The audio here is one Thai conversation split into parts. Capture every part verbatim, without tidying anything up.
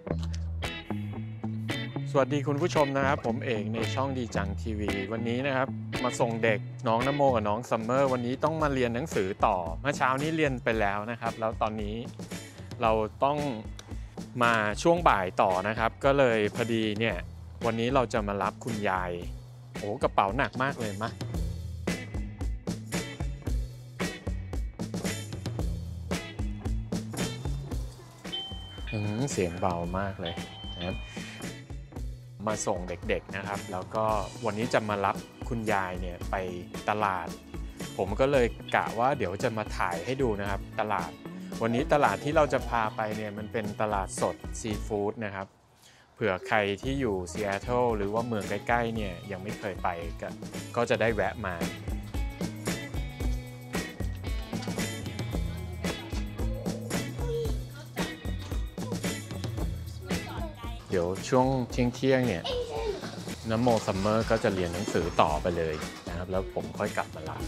สวัสดีคุณผู้ชมนะครับผมเอกในช่องดีจังทีวีวันนี้นะครับมาส่งเด็กน้องนโมกับน้องซัมเมอร์วันนี้ต้องมาเรียนหนังสือต่อเมื่อเช้านี้เรียนไปแล้วนะครับแล้วตอนนี้เราต้องมาช่วงบ่ายต่อนะครับก็เลยพอดีเนี่ยวันนี้เราจะมารับคุณยายโอ้กระเป๋าหนักมากเลยมะเสียงเบามากเลยนะครับมาส่งเด็กๆนะครับแล้วก็วันนี้จะมารับคุณยายเนี่ยไปตลาดผมก็เลยกะว่าเดี๋ยวจะมาถ่ายให้ดูนะครับตลาดวันนี้ตลาดที่เราจะพาไปเนี่ยมันเป็นตลาดสดซีฟู้ดนะครับเผื่อใครที่อยู่ซีแอตเทิลหรือว่าเมืองใกล้ๆเนี่ยยังไม่เคยไปก็จะได้แวะมาเดี๋ยวช่วงเที่ยงๆเนี่ยน้ำโมซัมเมอร์ก็จะเรียนหนังสือต่อไปเลยนะครับแล้วผมค่อยกลับมารับ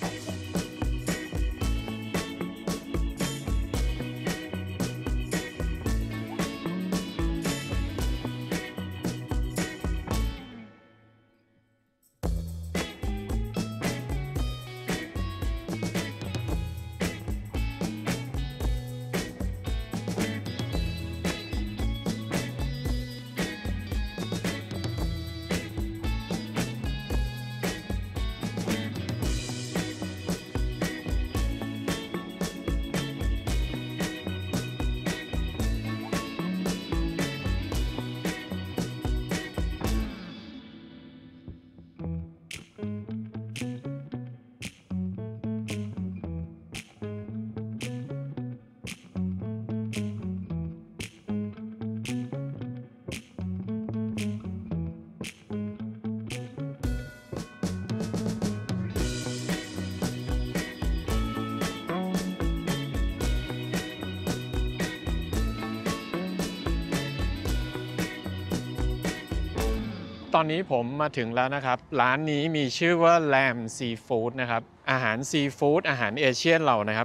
ตอนนี้ผมมาถึงแล้วนะครับร้านนี้มีชื่อว่าแลมซีฟู้ดนะครับอาหารซีฟู้ดอาหารเอเชียนเรานะครับ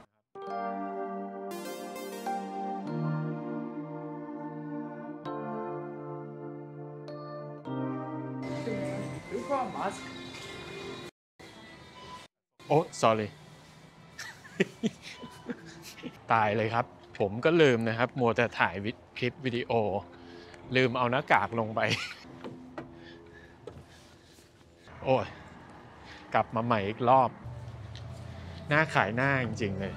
โอ้ sorry ตายเลยครับผมก็ลืมนะครับมัวแต่ถ่ายคลิปวิดีโอลืมเอาหน้ากากลงไปโอ้ยกลับมาใหม่อีกรอบหน้าขายหน้าจริงๆเลย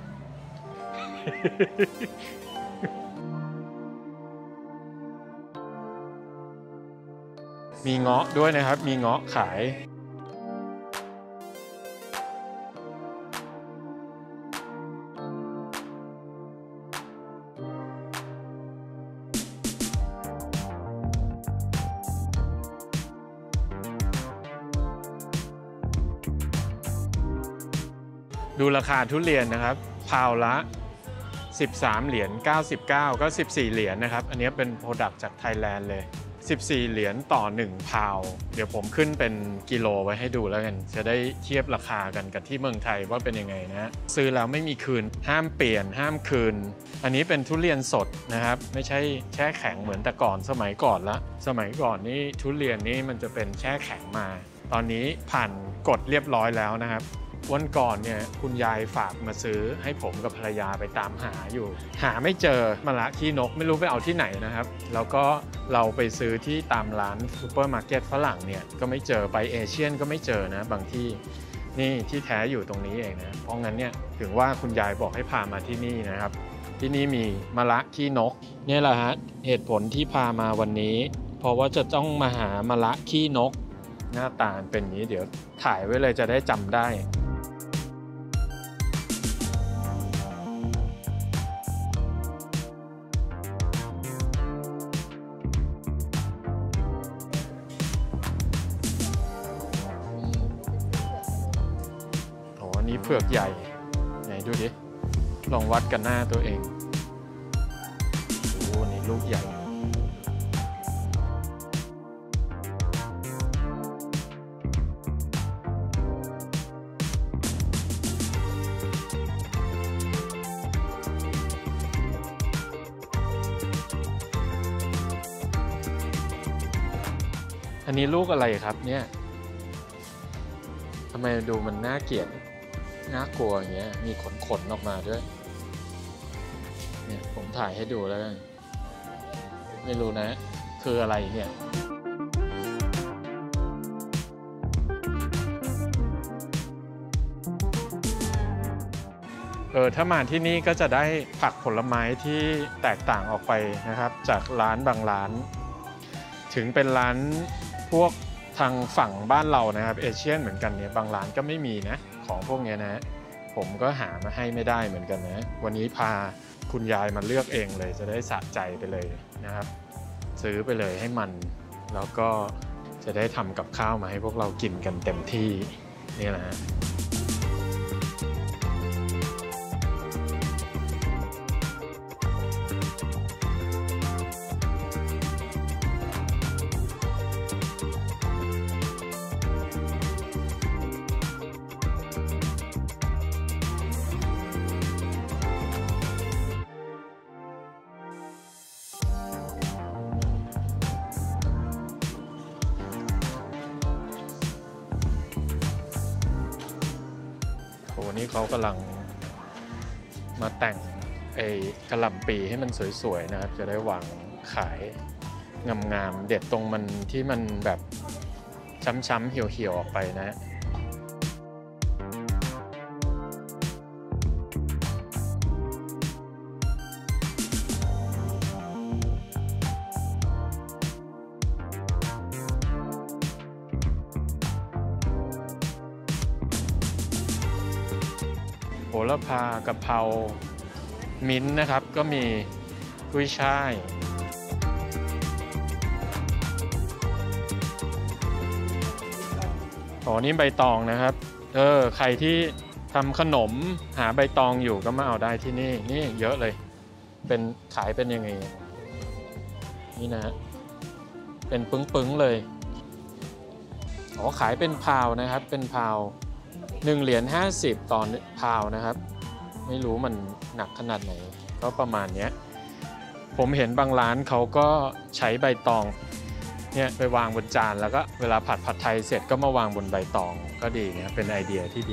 มีเงาะด้วยนะครับมีเงาะขายดูราคาทุเรียนนะครับพาวละสิบสามเหรียญเก้าสิบเก้าก็สิบสี่เหรียญนะครับอันนี้เป็นโปรดักต์จากไทยแลนด์เลยสิบสี่เหรียญต่อหนึ่งพาวเดี๋ยวผมขึ้นเป็นกิโลไว้ให้ดูแล้วกันจะได้เทียบราคากันกับที่เมืองไทยว่าเป็นยังไงนะซื้อแล้วไม่มีคืนห้ามเปลี่ยนห้ามคืนอันนี้เป็นทุเรียนสดนะครับไม่ใช่แช่แข็งเหมือนแต่ก่อนสมัยก่อนละสมัยก่อนนี่ทุเรียนนี่มันจะเป็นแช่แข็งมาตอนนี้ผ่านกฎเรียบร้อยแล้วนะครับวันก่อนเนี่ยคุณยายฝากมาซื้อให้ผมกับภรรยาไปตามหาอยู่หาไม่เจอมะระขี้นกไม่รู้ไปเอาที่ไหนนะครับแล้วก็เราไปซื้อที่ตามร้านซูเปอร์มาร์เก็ตฝรั่งเนี่ยก็ไม่เจอไปเอเชียนก็ไม่เจอนะบางที่นี่ที่แท้อยู่ตรงนี้เองนะเพราะงั้นเนี่ยถึงว่าคุณยายบอกให้พามาที่นี่นะครับที่นี่มีมะระขี้นกนี่แหละฮะเหตุผลที่พามาวันนี้เพราะว่าจะต้องมาหามะระขี้นกหน้าตาเป็นอย่างนี้เดี๋ยวถ่ายไว้เลยจะได้จำได้นี่เผือกใหญ่ไหนดูดิลองวัดกันหน้าตัวเองโอ้นี่ลูกใหญ่อันนี้ลูกอะไรครับเนี่ยทำไมดูมันน่าเกลียดน่ากลัวอย่างเงี้ยมีขนขนออกมาด้วยเนี่ยผมถ่ายให้ดูแล้วกันไม่รู้นะคืออะไรเนี่ยเออถ้ามาที่นี่ก็จะได้ผักผลไม้ที่แตกต่างออกไปนะครับจากร้านบางร้านถึงเป็นร้านพวกทางฝั่งบ้านเรานะครับเอเชียนเหมือนกันเนี่ยบางร้านก็ไม่มีนะของพวกนี้นะผมก็หามาให้ไม่ได้เหมือนกันนะวันนี้พาคุณยายมาเลือกเองเลยจะได้สะใจไปเลยนะครับซื้อไปเลยให้มันแล้วก็จะได้ทำกับข้าวมาให้พวกเรากินกันเต็มที่นี่แหละโอ้นี่เขากำลังมาแต่งไอ้กระหล่ำปีให้มันสวยๆนะครับจะได้วางขายงามๆเด็ดตรงมันที่มันแบบช้ำๆเหี่ยวๆออกไปนะโหระพากะเพรามิ้นท์นะครับก็มีกุ้ยช่ายอ๋อนี่ใบตองนะครับเออใครที่ทำขนมหาใบตองอยู่ก็มาเอาได้ที่นี่นี่เยอะเลยเป็นขายเป็นยังไงนี่นะเป็นปึ้งๆเลยอ๋อขายเป็นพาวนะครับเป็นพาวหนึ่งเหรียญห้าสิบต่อพาวนะครับไม่รู้มันหนักขนาดไหนก็ประมาณนี้ผมเห็นบางร้านเขาก็ใช้ใบตองเนี่ยไปวางบนจานแล้วก็เวลาผัดผัดไทยเสร็จก็มาวางบนใบตองก็ดีนะเป็นไอเดียที่ดี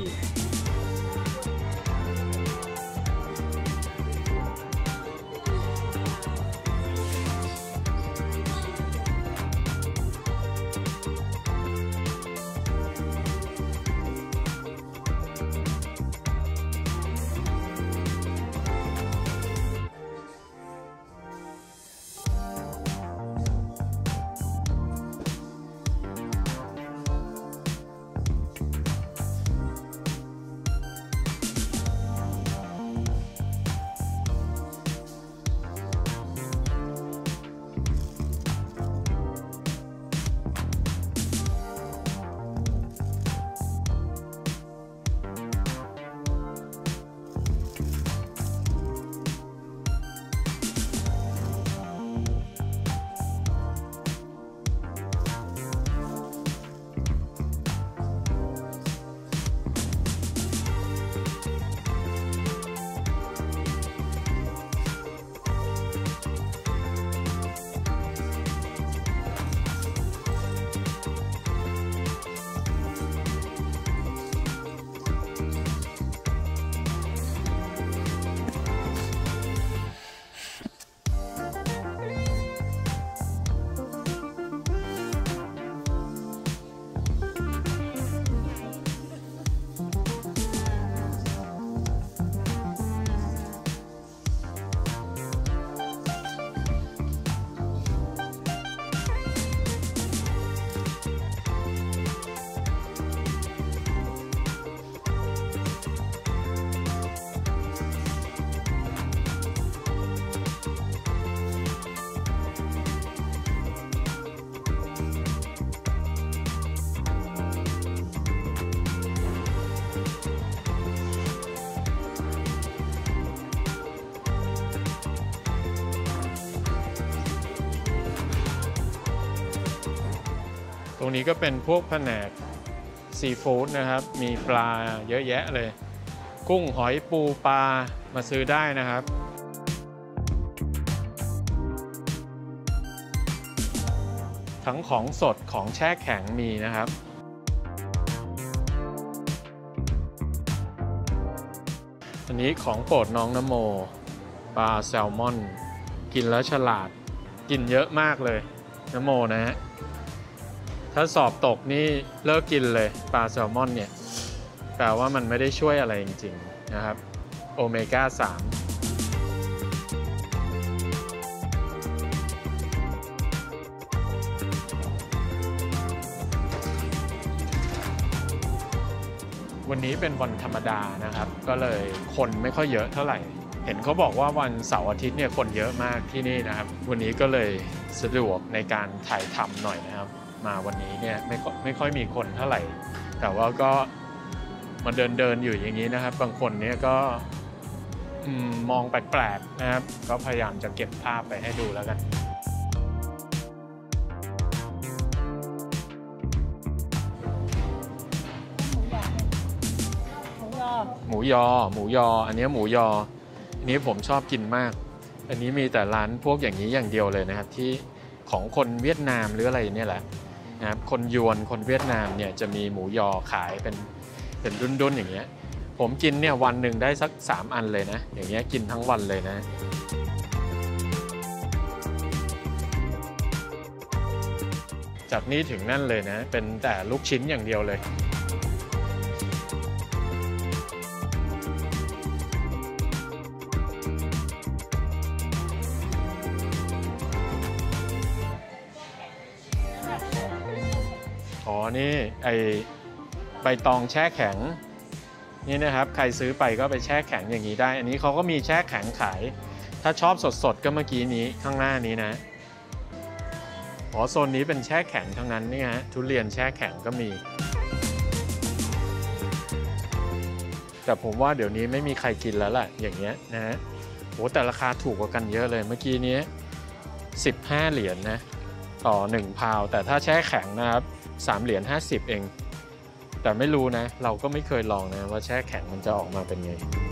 ตรงนี้ก็เป็นพวกแผนกซีฟู้ดนะครับมีปลาเยอะแยะเลยกุ้งหอยปูปลามาซื้อได้นะครับทั้งของสดของแช่แข็งมีนะครับอันนี้ของโปรดน้องนโมปลาแซลมอนกินแล้วฉลาดกินเยอะมากเลยนโมนะฮะถ้าสอบตกนี่เลิกกินเลยปลาแซลมอนเนี่ยแปลว่ามันไม่ได้ช่วยอะไรจริงๆนะครับโอเมก้าสามวันนี้เป็นวันธรรมดานะครับก็เลยคนไม่ค่อยเยอะเท่าไหร่เห็นเขาบอกว่าวันเสาร์อาทิตย์เนี่ยคนเยอะมากที่นี่นะครับวันนี้ก็เลยสะดวกในการถ่ายทำหน่อยนะครับมาวันนี้เนี่ยไม่ไม่ค่อยมีคนเท่าไหร่แต่ว่าก็มาเดินเดินอยู่อย่างนี้นะครับบางคนเนี่ยก็มองแปลกๆนะครับก็พยายามจะเก็บภาพไปให้ดูแล้วกันหมูยอหมูยออันนี้หมูยออันนี้ผมชอบกินมากอันนี้มีแต่ร้านพวกอย่างนี้อย่างเดียวเลยนะครับที่ของคนเวียดนามหรืออะไรเนี่ยแหละนะครับคนยวนคนเวียดนามเนี่ยจะมีหมูยอขายเป็นเป็นดุนๆอย่างเงี้ยผมกินเนี่ยวันหนึ่งได้สักสามอันเลยนะอย่างเงี้ยกินทั้งวันเลยนะจากนี้ถึงนั่นเลยนะเป็นแต่ลูกชิ้นอย่างเดียวเลยอ๋อนี่ไอใบตองแช่แข็งนี่นะครับใครซื้อไปก็ไปแช่แข็งอย่างนี้ได้อันนี้เขาก็มีแช่แข็งขายถ้าชอบสดๆก็เมื่อกี้นี้ข้างหน้านี้นะอ๋อโซนนี้เป็นแช่แข็งทั้งนั้นนี่ฮะทุเรียนแช่แข็งก็มีแต่ผมว่าเดี๋ยวนี้ไม่มีใครกินแล้วแหละอย่างเงี้ยนะฮะโหแต่ราคาถูกกว่ากันเยอะเลยเมื่อกี้นี้สิบห้าเหรียญ นะต่อหนึ่งพาวแต่ถ้าแช่แข็งนะครับสามเหรียญห้าสิบเองแต่ไม่รู้นะเราก็ไม่เคยลองนะว่าแช่แข็งมันจะออกมาเป็นไง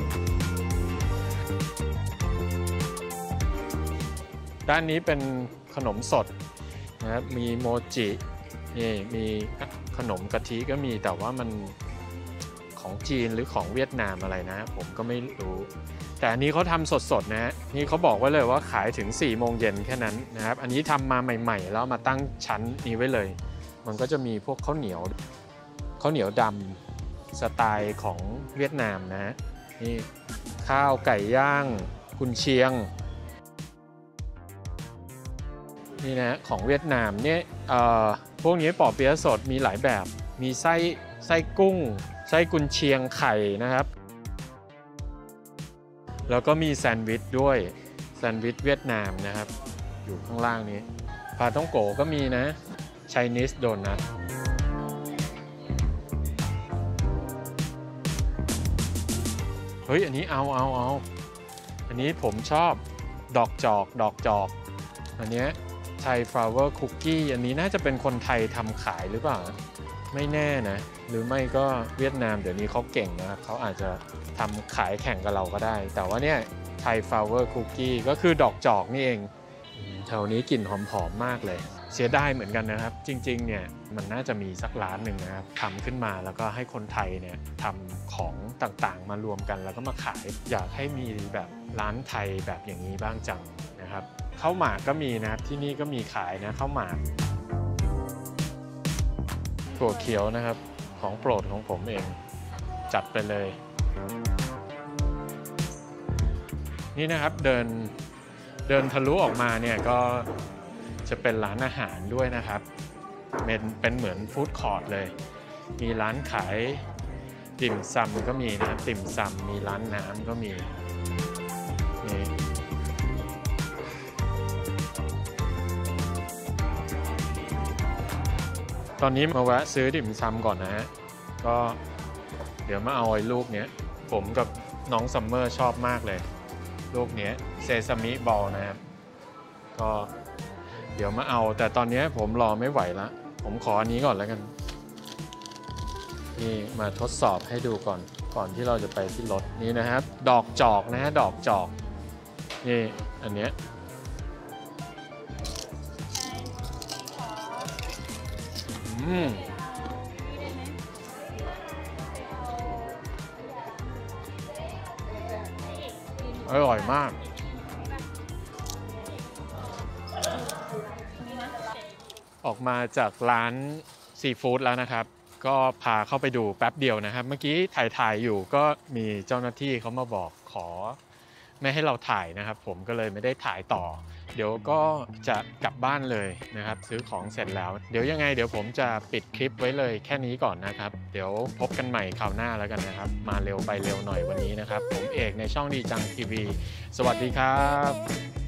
ด้านนี้เป็นขนมสดนะครับมีโมจินี่มีขนมกะทิก็มีแต่ว่ามันของจีนหรือของเวียดนามอะไรนะผมก็ไม่รู้แต่อันนี้เขาทำสดๆนะนี่เขาบอกไว้เลยว่าขายถึงสี่โมงเย็นแค่นั้นนะครับอันนี้ทำมาใหม่ๆแล้วมาตั้งชั้นนี้ไว้เลยมันก็จะมีพวกข้าวเหนียวข้าวเหนียวดำสไตล์ของเวียดนามนะนี่ข้าวไก่ย่างกุนเชียงนี่นะของเวียดนามเนี่ยพวกนี้ปอเปี๊ยะสดมีหลายแบบมีไส้ไส้กุ้งไส้กุนเชียงไข่นะครับแล้วก็มีแซนด์วิชด้วยแซนด์วิชเวียดนามนะครับอยู่ข้างล่างนี้ปลาท่องโกก็มีนะ Chinese Donut เฮ้ยอันนี้เอาเอาเอาอันนี้ผมชอบดอกจอกดอกจอกอันนี้ไทยฟลาวเวอร์คุกกี้อันนี้น่าจะเป็นคนไทยทำขายหรือเปล่าไม่แน่นะหรือไม่ก็เวียดนามเดี๋ยวนี้เขาเก่งนะครับเขาอาจจะทำขายแข่งกับเราก็ได้แต่ว่าเนี่ยไทยฟลาวเวอร์คุกกี้ก็คือดอกจอกนี่เองแถวนี้กลิ่นหอมๆมากเลยเสียดายเหมือนกันนะครับจริงๆเนี่ยมันน่าจะมีสักร้านหนึ่งนะครับทำขึ้นมาแล้วก็ให้คนไทยเนี่ยทำของต่างๆมารวมกันแล้วก็มาขายอยากให้มีแบบร้านไทยแบบอย่างนี้บ้างจังนะครับข้าวหมากก็มีนะครับที่นี่ก็มีขายนะข้าวหมากถั่วเขียวนะครับของโปรดของผมเองจัดไปเลยนี่นะครับเดินเดินทะลุออกมาเนี่ยก็จะเป็นร้านอาหารด้วยนะครับเป็นเป็นเหมือนฟู้ดคอร์ทเลยมีร้านขายติ่มซำก็มีนะครับติ่มซำมีร้านน้ำก็มีนี่ตอนนี้มาแวะซื้อติ่มซำก่อนนะฮะก็เดี๋ยวมาเอาไอ้ลูกเนี้ยผมกับน้องซัมเมอร์ชอบมากเลยลูกเนี้ยเซซามิบอลนะครับก็เดี๋ยวมาเอาแต่ตอนนี้ผมรอไม่ไหวแล้วผมขออันนี้ก่อนแล้วกันนี่มาทดสอบให้ดูก่อนก่อนที่เราจะไปที่รถนี้นะครับดอกจอกนะฮะดอกจอกนี่อันเนี้ยอืมอร่อยมากออกมาจากร้านซีฟู้ดแล้วนะครับก็พาเข้าไปดูแป๊บเดียวนะครับเมื่อกี้ถ่ายถ่ายอยู่ก็มีเจ้าหน้าที่เขามาบอกขอไม่ให้เราถ่ายนะครับผมก็เลยไม่ได้ถ่ายต่อเดี๋ยวก็จะกลับบ้านเลยนะครับซื้อของเสร็จแล้วเดี๋ยวยังไงเดี๋ยวผมจะปิดคลิปไว้เลยแค่นี้ก่อนนะครับเดี๋ยวพบกันใหม่คราวหน้าแล้วกันนะครับมาเร็วไปเร็วหน่อยวันนี้นะครับผมเอกในช่องดีจังทีวีสวัสดีครับ